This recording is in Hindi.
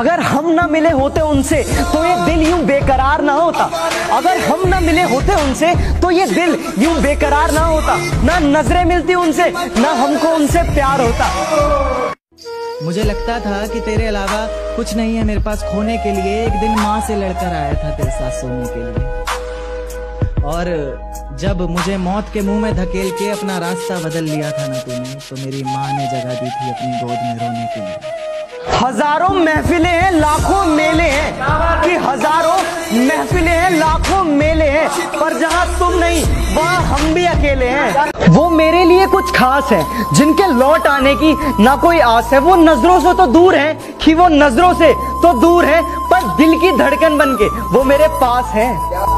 अगर हम ना मिले होते उनसे तो ये दिल यूं बेकरार ना होता। अगर हम ना मिले होते उनसे तो ये दिल यूं बेकरार ना होता। ना नजरें मिलती उनसे, ना हमको उनसे प्यार होता। मुझे लगता था कि तेरे अलावा कुछ नहीं है मेरे पास खोने के लिए। एक दिन माँ से लड़कर आया था तेरे साथ सोने के लिए, और जब मुझे मौत के मुंह में धकेल के अपना रास्ता बदल लिया था ना तूने, तो मेरी माँ ने जगह दी थी अपनी गोद में रोने के लिए। हजारों महफिलें हैं, लाखों मेले हैं, कि हजारों महफिलें हैं, लाखों मेले हैं, पर जहां तुम नहीं वहां हम भी अकेले हैं। वो मेरे लिए कुछ खास है जिनके लौट आने की ना कोई आस है। वो नजरों से तो दूर है, कि वो नजरों से तो दूर है, पर दिल की धड़कन बनके वो मेरे पास है।